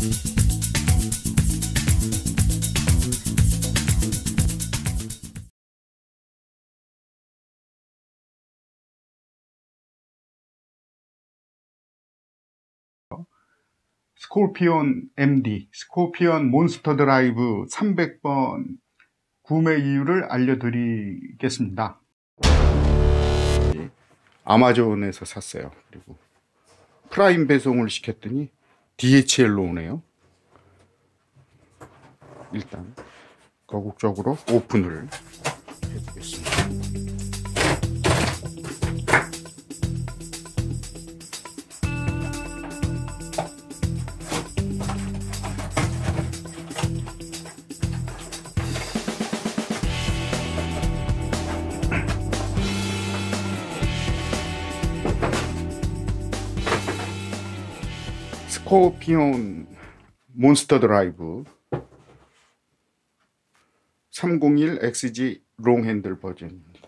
스콜피온 MD, 스콜피온 몬스터 드라이브 300번 구매 이유를 알려드리겠습니다. 아마존에서 샀어요. 그리고 프라임 배송을 시켰더니 DHL로 오네요. 일단 거국적으로 오픈을 해보겠습니다. 스콜피온 몬스터 드라이브 301XG 롱 핸들 버전입니다.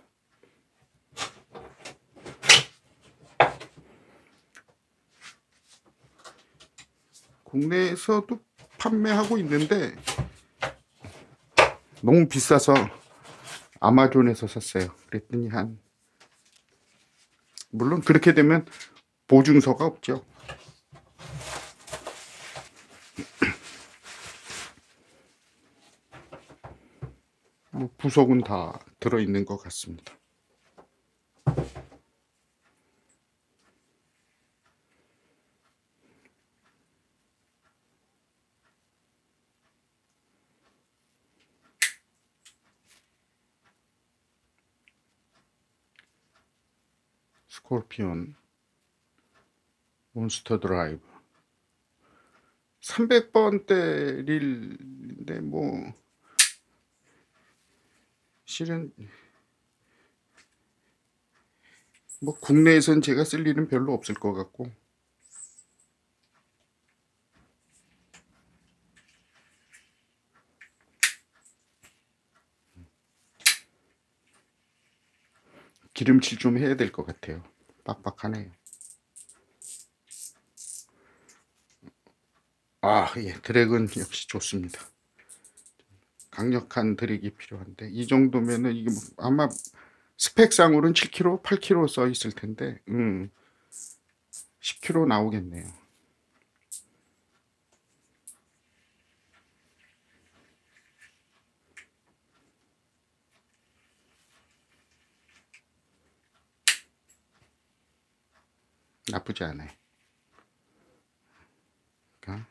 국내에서도 판매하고 있는데 너무 비싸서 아마존에서 샀어요. 그랬더니 물론 그렇게 되면 보증서가 없죠. 부속은 다 들어있는 것 같습니다. 스콜피온 몬스터 드라이브 300번 때릴인데 실은 국내에선 제가 쓸 일은 별로 없을 것 같고 기름칠 좀 해야 될 것 같아요. 빡빡하네요. 예, 드랙은 역시 좋습니다. 강력한 드랙이 필요한데 이 정도면은 이게 아마 스펙상으로는 7kg, 8kg 써 있을 텐데 10kg 나오겠네요. 나쁘지 않아요. 그러니까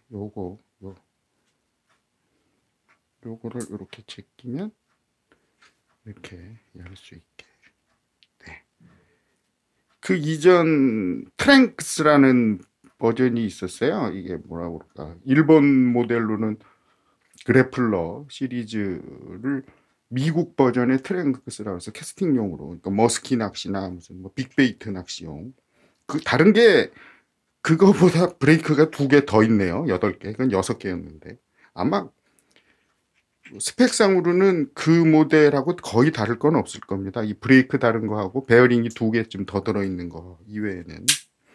요거를 이렇게 제끼면 이렇게 열 수 있게. 네. 그 이전 트랭크스라는 버전이 있었어요. 이게 뭐라고 그럴까? 일본 모델로는 그래플러 시리즈를 미국 버전의 트랭크스라고 해서 캐스팅용으로, 그러니까 머스키 낚시나 무슨 빅베이트 낚시용. 그 다른 게 그거보다 브레이크가 2개 더 있네요. 8개. 그건 6개였는데 아마 스펙상으로는 그 모델하고 거의 다를 건 없을 겁니다. 이 브레이크 다른 거하고 베어링이 2개쯤 더 들어있는 거 이외에는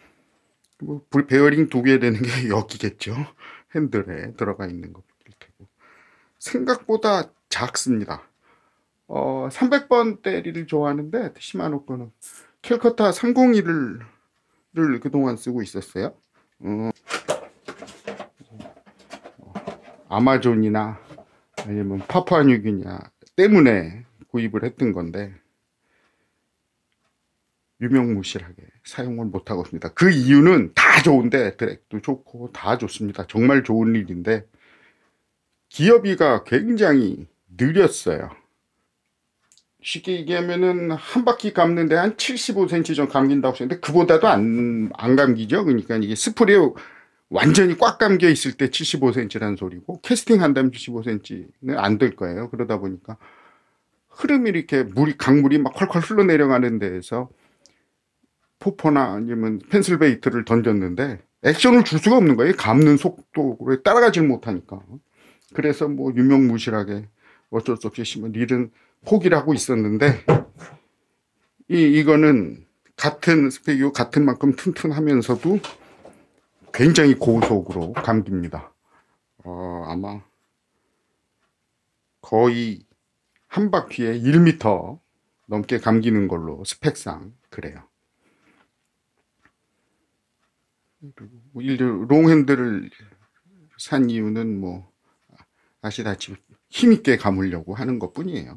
베어링 2개 되는 게 여기겠죠. 핸들에 들어가 있는 것일 테고 생각보다 작습니다. 300번 때리를 좋아하는데 시마노 거는 캘커타 301을 그동안 쓰고 있었어요. 아마존이나 아니면 파푸아뉴기니아 때문에 구입을 했던 건데 유명무실하게 사용을 못하고 있습니다. 그 이유는 다 좋은데 드랙도 좋고 다 좋습니다. 정말 좋은 일인데 기어비가 굉장히 느렸어요. 쉽게 얘기하면은 한 바퀴 감는데 한 75cm 정도 감긴다고 했는데 그보다도 안 감기죠. 그러니까 이게 스프레이 완전히 꽉 감겨 있을 때 75cm라는 소리고 캐스팅 한다면 75cm는 안 될 거예요. 그러다 보니까 흐름이 이렇게 강물이 막 콸콸 흘러내려가는 데에서 포퍼나 아니면 펜슬 베이트를 던졌는데 액션을 줄 수가 없는 거예요. 감는 속도에 따라가질 못하니까. 그래서 유명무실하게 어쩔 수 없이 릴은 포기를 하고 있었는데 이거는 같은 스펙이고 같은 만큼 튼튼하면서도 굉장히 고속으로 감깁니다. 아마 거의 한 바퀴에 1m 넘게 감기는 걸로 스펙상 그래요. 롱핸들을 산 이유는 뭐 아시다시피 힘있게 감으려고 하는 것 뿐이에요.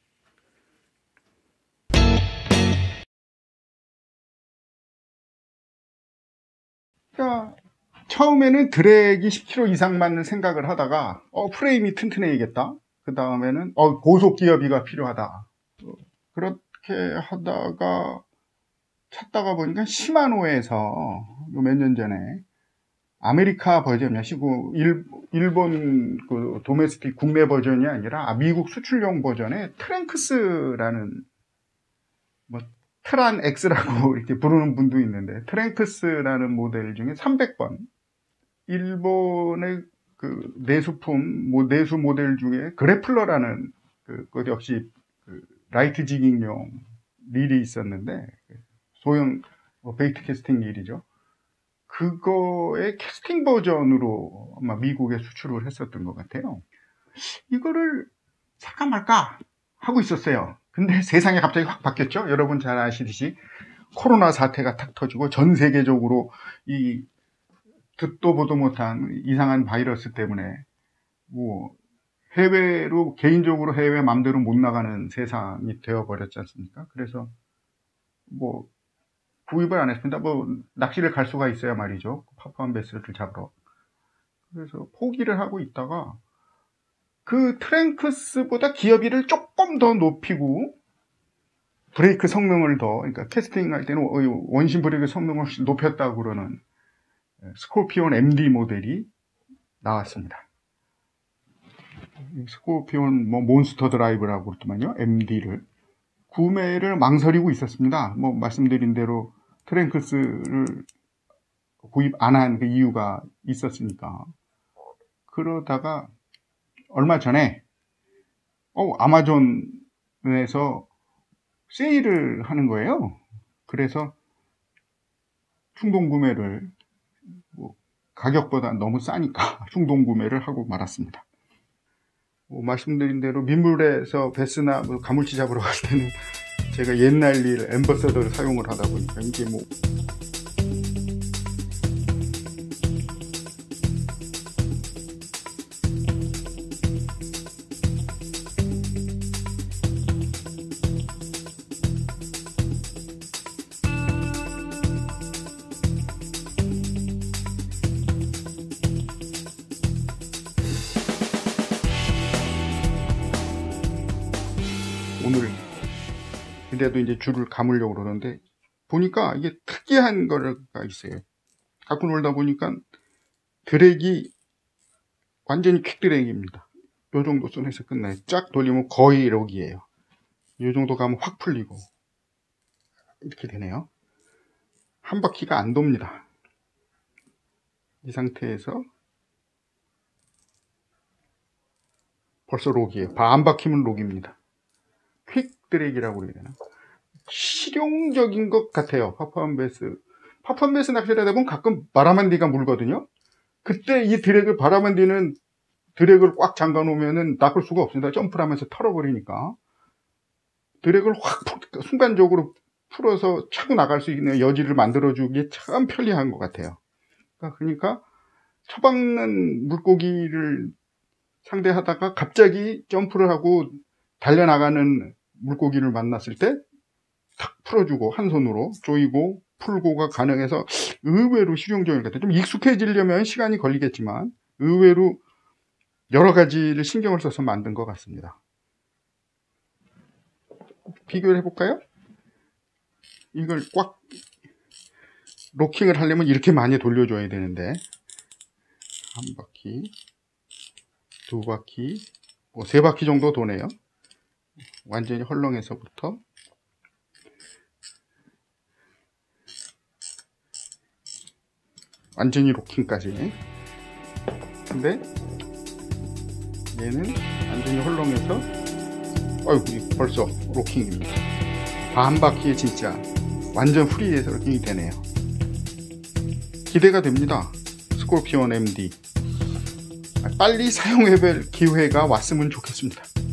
그러니까 처음에는 드랙이 10kg 이상만 생각을 하다가 프레임이 튼튼해야겠다. 그 다음에는 고속 기어비가 필요하다. 그렇게 하다가 찾다가 보니까 시마노에서 몇 년 전에 아메리카 버전이시고 일본 그 도메스틱 국내 버전이 아니라 미국 수출용 버전의 트랭크스라는 뭐 트란 X라고 이렇게 부르는 분도 있는데, 트랭크스라는 모델 중에 300번 일본의 그 내수품 내수 모델 중에 그래플러라는 그 역시 그 라이트 지깅용 릴이 있었는데, 소형 베이트 캐스팅 릴이죠. 그거의 캐스팅 버전으로 아마 미국에 수출을 했었던 것 같아요. 이거를 살까 말까 하고 있었어요. 근데 세상이 갑자기 확 바뀌었죠. 여러분 잘 아시듯이 코로나 사태가 탁 터지고 전 세계적으로 이 듣도 보도 못한 이상한 바이러스 때문에 뭐 해외로 개인적으로 해외 맘대로 못 나가는 세상이 되어버렸지 않습니까? 그래서 뭐 구입을 안 했습니다. 뭐 낚시를 갈 수가 있어야 말이죠. 파푸안 베스를 잡으러. 그래서 포기를 하고 있다가 그 트랭크스보다 기어비를 조금 더 높이고 브레이크 성능을 그러니까 캐스팅 할 때는 원심 브레이크 성능을 높였다고 그러는 스콜피온 MD 모델이 나왔습니다. 스콜피온 몬스터 드라이브라고 그랬더만요. MD를 구매를 망설이고 있었습니다. 말씀드린 대로 트랭크스를 구입 안 한 그 이유가 있었으니까. 그러다가 얼마 전에 아마존에서 세일을 하는 거예요. 그래서 충동 구매를 가격보다 너무 싸니까 충동 구매를 하고 말았습니다. 말씀드린 대로 민물에서 베스나 가물치 잡으러 갈 때는 제가 옛날 릴 앰버서더를 사용을 하다 보니까 이게 오늘 근데도 이제 줄을 감으려고 그러는데 보니까 이게 특이한 거가 있어요. 갖고 놀다 보니까 드랙이 완전히 퀵 드랙입니다. 요 정도 선에서 끝나요. 쫙 돌리면 거의 록이에요. 요 정도 가면 확 풀리고 이렇게 되네요. 한 바퀴가 안 돕니다. 이 상태에서 벌써 록이에요. 안 박히면 록입니다. 퀵 드랙이라고 그래야 되나? 실용적인 것 같아요. 파푸안 베스 낚시를 하다 보면 가끔 바라만디가 물거든요. 그때 이 드랙을 바라만디는 드랙을 꽉 잠가 놓으면은 낚을 수가 없습니다. 점프를 하면서 털어버리니까. 드랙을 확 순간적으로 풀어서 차고 나갈 수 있는 여지를 만들어주기에 참 편리한 것 같아요. 그러니까 처박는 물고기를 상대하다가 갑자기 점프를 하고 달려나가는 물고기를 만났을 때 탁 풀어주고 한 손으로 조이고 풀고가 가능해서 의외로 실용적인 것 같아요. 좀 익숙해지려면 시간이 걸리겠지만 의외로 여러 가지를 신경을 써서 만든 것 같습니다. 비교를 해볼까요? 이걸 꽉 로킹을 하려면 이렇게 많이 돌려줘야 되는데 한 바퀴, 두 바퀴, 세 바퀴 정도 도네요. 완전히 헐렁해서부터 완전히 로킹까지. 근데 얘는 완전히 헐렁해서 벌써 로킹입니다. 반 바퀴에 진짜 완전 프리해서 로킹이 되네요. 기대가 됩니다. 스콜피온 MD 빨리 사용해볼 기회가 왔으면 좋겠습니다.